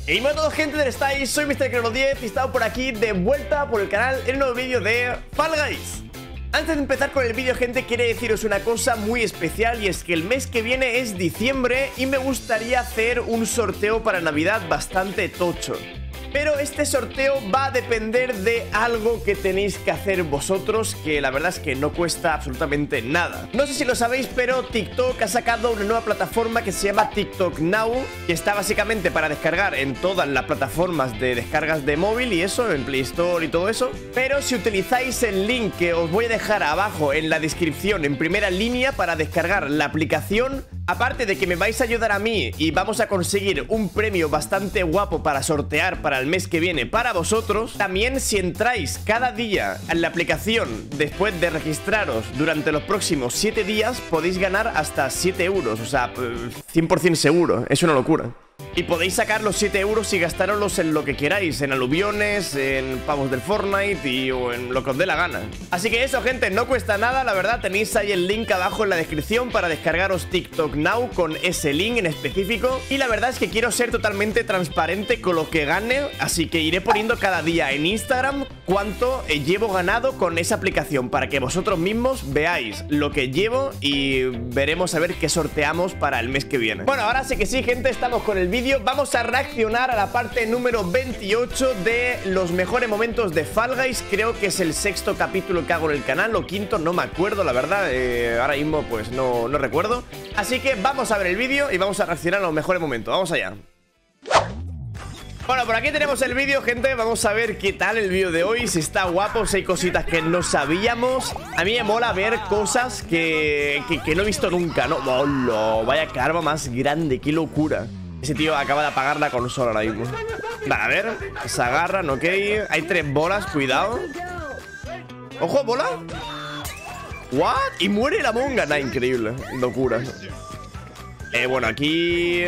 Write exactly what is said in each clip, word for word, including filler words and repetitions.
Hey, hola a todos, gente del Style, soy mister Crono diez y estamos por aquí de vuelta por el canal en un nuevo vídeo de Fall Guys. Antes de empezar con el vídeo, gente, quiero deciros una cosa muy especial, y es que el mes que viene es diciembre y me gustaría hacer un sorteo para Navidad bastante tocho. Pero este sorteo va a depender de algo que tenéis que hacer vosotros, que la verdad es que no cuesta absolutamente nada. No sé si lo sabéis, pero TikTok ha sacado una nueva plataforma que se llama TikTok Now, que está básicamente para descargar en todas las plataformas de descargas de móvil y eso, en Play Store y todo eso. Pero si utilizáis el link que os voy a dejar abajo en la descripción en primera línea para descargar la aplicación, aparte de que me vais a ayudar a mí y vamos a conseguir un premio bastante guapo para sortear para el mes que viene para vosotros, también si entráis cada día en la aplicación después de registraros durante los próximos siete días, podéis ganar hasta siete euros, o sea, cien por cien seguro, es una locura. Y podéis sacar los siete euros y gastároslos en lo que queráis, en aluviones, en pavos del Fortnite y, o en lo que os dé la gana. Así que eso, gente, no cuesta nada, la verdad. Tenéis ahí el link abajo en la descripción para descargaros TikTok Now con ese link en específico. Y la verdad es que quiero ser totalmente transparente con lo que gane, así que iré poniendo cada día en Instagram cuánto llevo ganado con esa aplicación, para que vosotros mismos veáis lo que llevo y veremos a ver qué sorteamos para el mes que viene. Bueno, ahora sí que sí, gente, estamos con el vídeo. Vamos a reaccionar a la parte número veintiocho de los mejores momentos de Fall Guys. Creo que es el sexto capítulo que hago en el canal, o quinto, no me acuerdo, la verdad. eh, Ahora mismo pues no, no recuerdo. Así que vamos a ver el vídeo y vamos a reaccionar a los mejores momentos. Vamos allá. Bueno, por aquí tenemos el vídeo, gente. Vamos a ver qué tal el vídeo de hoy. Si está guapo, si hay cositas que no sabíamos. A mí me mola ver cosas que, que, que no he visto nunca, ¿no? ¡Hola! Vaya karma más grande, qué locura. Ese tío acaba de apagar la consola ahora mismo. Vale, a ver, se agarran, ok. Hay tres bolas, cuidado. ¡Ojo, bola! ¿What? Y muere la monga. Nah, increíble, locura. Eh, bueno, aquí...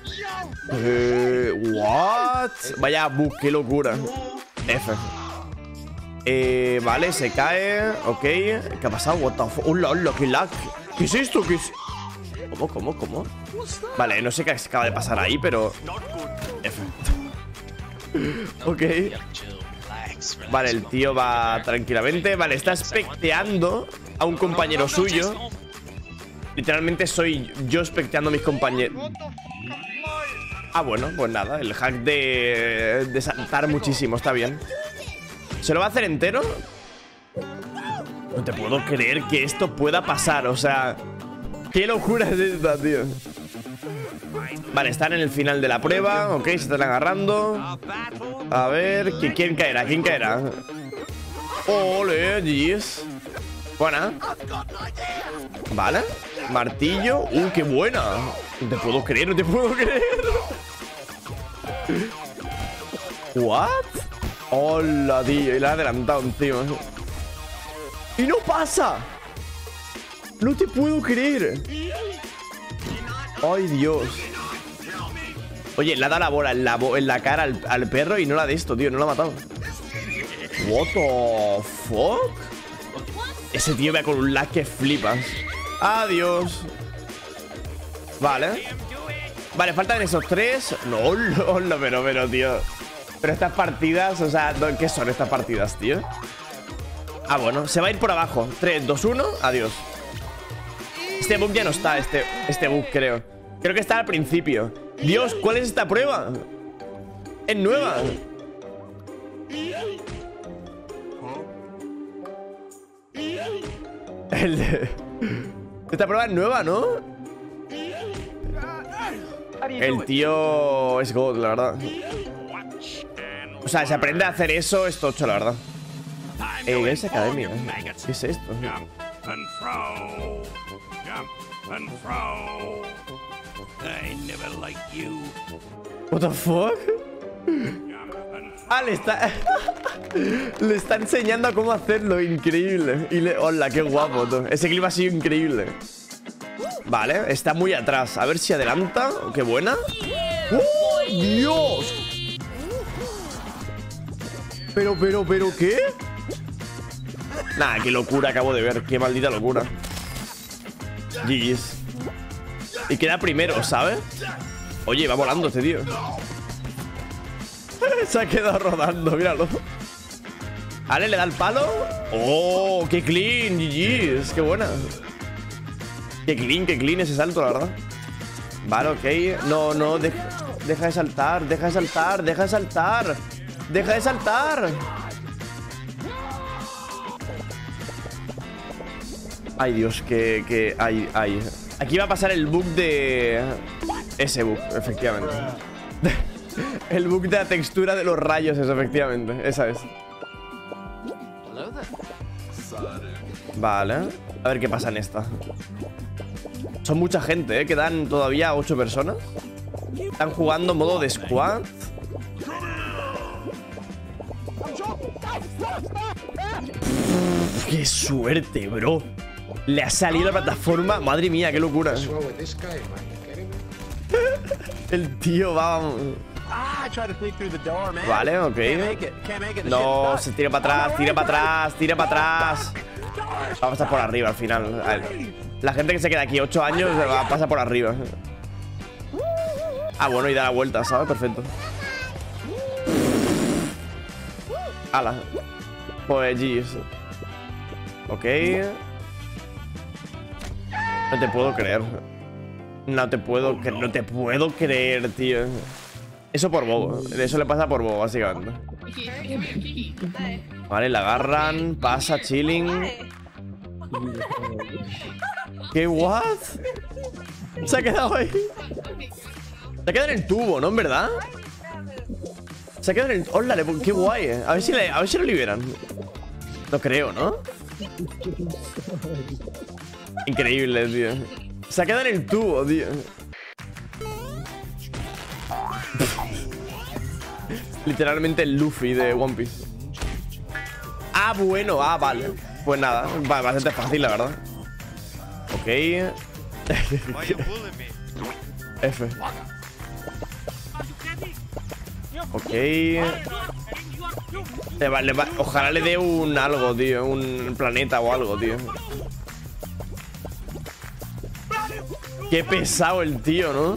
Eh, what? Vaya bug, qué locura. F. Eh, vale, se cae. Ok. ¿Qué ha pasado? What the fuck? Hola, hola, qué lag. ¿Qué es esto? ¿Qué es? ¿Cómo, cómo, cómo? Vale, no sé qué acaba de pasar ahí, pero... F. Ok. Vale, el tío va tranquilamente. Vale, está especteando a un compañero suyo. Literalmente soy yo especteando a mis compañeros. Ah, bueno, pues nada, el hack de, de saltar muchísimo, está bien. ¿Se lo va a hacer entero? No te puedo creer que esto pueda pasar, o sea... ¿Qué locura es esta, tío? Vale, están en el final de la prueba, ok, se están agarrando. A ver, ¿quién caerá? ¿Quién caerá? Ole, jeez. Buena. Vale, martillo. Uh, qué buena. No te puedo creer, no te puedo creer. What? Hola, tío. Y la ha adelantado encima. Y no pasa. No te puedo creer. Ay, Dios. Oye, le ha dado la bola en la, bo en la cara al, al perro y no la de esto, tío. No la ha matado. What the fuck. Ese tío va con un lag que flipas. Adiós. Vale. Vale, faltan esos tres. No, no, no, pero, pero, tío. Pero estas partidas, o sea, ¿qué son estas partidas, tío? Ah, bueno, se va a ir por abajo. tres, dos, uno, adiós. Este bug ya no está, este, este bug, creo. Creo que está al principio. Dios, ¿cuál es esta prueba? Es nueva. El de... Esta prueba es nueva, ¿no? El tío es God, la verdad. O sea, se aprende a hacer eso, es tocho, la verdad. Eh, ¿qué es academia? ¿Qué es esto? What the fuck? Ah, le está... le está enseñando a cómo hacerlo, increíble. Y le... Hola, qué guapo, tú. Ese clip ha sido increíble. Vale, está muy atrás. A ver si adelanta. Qué buena. ¡Oh, Dios! Pero, pero, pero, ¿qué? Nah, qué locura acabo de ver. Qué maldita locura. G G's. Y queda primero, ¿sabes? Oye, va volando este tío. Se ha quedado rodando, míralo. Vale, le da el palo. ¡Oh! ¡Qué clean! G G's, ¡qué buena! ¡Qué clean, qué clean ese salto, la verdad! Vale, ok. No, no, de, deja de saltar, deja de saltar, deja de saltar. ¡Deja de saltar! Ay, Dios, que... que ay, ay. Aquí va a pasar el bug de... Ese bug, efectivamente. El bug de la textura de los rayos, eso, efectivamente. Esa es. Vale. A ver qué pasa en esta. Son mucha gente, ¿eh? Quedan todavía ocho personas. Están jugando modo de squad. ¡Qué suerte, bro! Le ha salido la plataforma. Madre mía, qué locura. El tío va... Vale, ok. No, se tira para atrás, tira para atrás, tira para atrás. Va a pasar por arriba al final. A ver, la gente que se queda aquí ocho años va a pasar por arriba. Ah, bueno, y da la vuelta, ¿sabes? Perfecto. Ala. Pues G. Ok. No te puedo creer. No te puedo creer. No te puedo creer, tío. Eso por bobo. Eso le pasa por bobo, básicamente. Vale, la agarran. Pasa, chilling. ¿Qué? ¿What? Se ha quedado ahí. Se ha quedado en el tubo, ¿no? ¿En verdad? Se ha quedado en el... ¡Hola! ¡Qué guay! Eh. A ver si le... a ver si lo liberan. No creo, ¿no? Increíble, tío. Se ha quedado en el tubo, tío. Literalmente el Luffy de One Piece. Ah, bueno, ah, vale. Pues nada, bastante fácil, la verdad. Ok. F. Ok. Le va, le va, ojalá le dé un algo, tío. Un planeta o algo, tío. Qué pesado el tío, ¿no?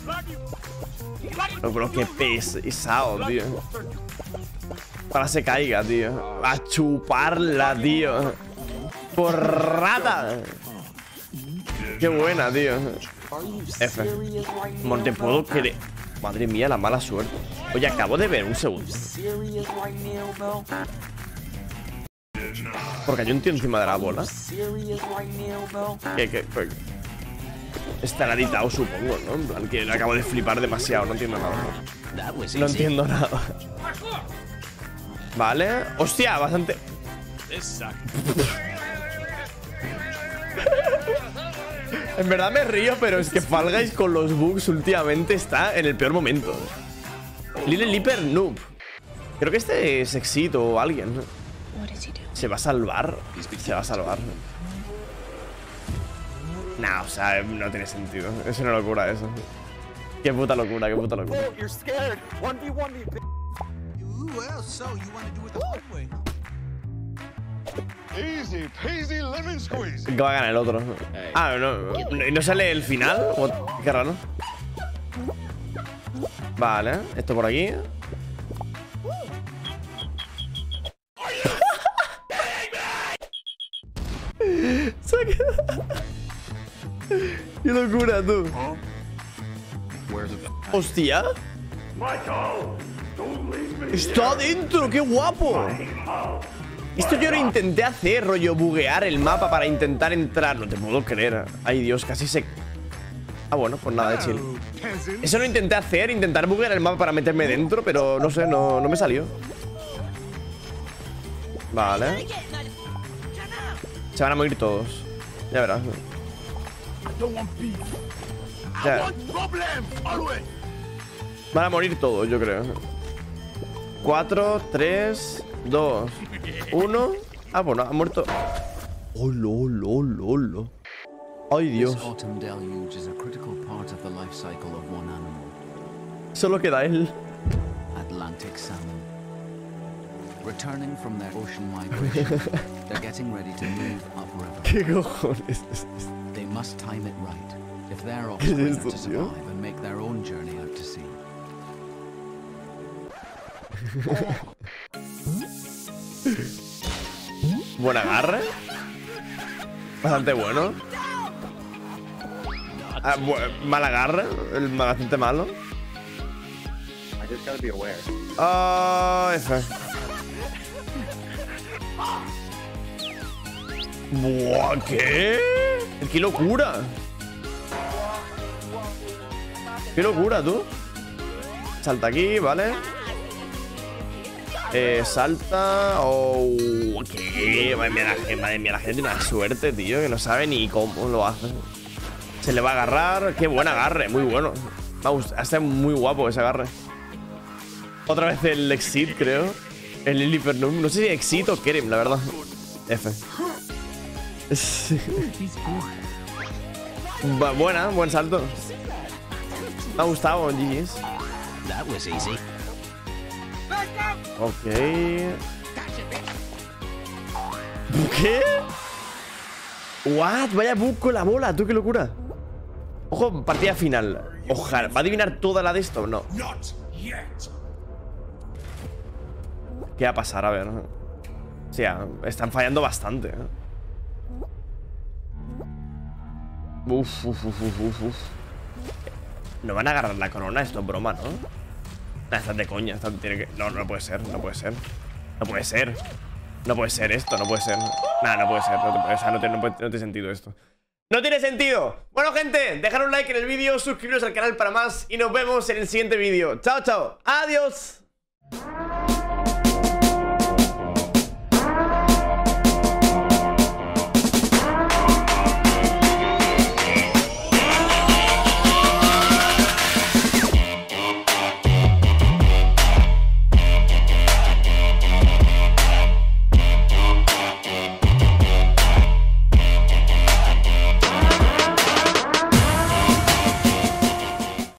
No, pero qué pesado, tío. Para se caiga, tío. A chuparla, tío. Por rata. Qué buena, tío. F. No te puedo creer. Madre mía, la mala suerte. Oye, acabo de ver un segundo. Porque hay un tío encima de la bola. ¿Qué, qué? Pues, estará editado, supongo, ¿no? En plan, que acabo de flipar demasiado. No entiendo nada. No entiendo nada. Vale. Hostia, bastante... En verdad me río, pero es que Fall Guys con los bugs últimamente está en el peor momento. Little Leaper Noob. Creo que este es Exit o alguien. ¿Se va a salvar? Se va a salvar. Nah, o sea, no tiene sentido. Es una locura eso. Qué puta locura, qué puta locura. Easy peasy lemon squeeze. ¿Qué va a ganar el otro? Ah, no. ¿No sale el final? Qué raro. Vale, esto por aquí. Se ha quedado. Qué locura, tú. Hostia. Está adentro, qué guapo. Esto yo lo intenté hacer, rollo, buguear el mapa para intentar entrar. No te puedo creer. Ay, Dios, casi se... Ah, bueno, pues nada, de chill. Eso lo intenté hacer, intentar buguear el mapa para meterme dentro, pero no sé, no, no me salió. Vale. Se van a morir todos. Ya verás. Ya. Van a morir todos, yo creo. Cuatro, tres, dos, uno. Ah, bueno, ha muerto. Oh, lo, lo, lo, lo. Ay, Dios. Solo queda él. Atlantic salmon. Returning from their ocean migration, they're getting ready to move upriver. ¿Qué cojones? They must time it right if their offspring are to survive and make their own journey out to sea. Buen agarre. Bastante bueno. Ah, bu mal agarre. El bastante malo. I just gotta be aware. Ah, F. Buah, ¿qué? ¡Qué locura! ¡Qué locura, tú! Salta aquí, ¿vale? Eh, salta... ¡Oh! ¿Qué? Madre mía, la, madre mía, la gente tiene una suerte, tío, que no sabe ni cómo lo hace. Se le va a agarrar. ¡Qué buen agarre! Muy bueno. Me gusta. Está muy guapo ese agarre. Otra vez el Exit, creo. El Lillipernum. No sé si Exit o Kerem, la verdad. F. Buena, buen salto. Me ha gustado, G Gs. That was easy. Ok. ¿Qué? What? Vaya bug con la bola, tú, qué locura. Ojo, partida final. Ojalá. ¿Va a adivinar toda la de esto? No. ¿Qué va a pasar? A ver. O sea, están fallando bastante. Uf, uf, uf, uf, uf. No van a agarrar la corona, esto es broma, ¿no? Nah, están de coña, están, tiene que... No, no puede ser, no puede ser. No puede ser. No puede ser esto, no puede ser. Nah, no puede ser, no, o sea, no, tiene, no, puede, no tiene sentido esto. ¡No tiene sentido! Bueno, gente, dejad un like en el vídeo, suscribiros al canal para más y nos vemos en el siguiente vídeo. ¡Chao, chao! ¡Adiós!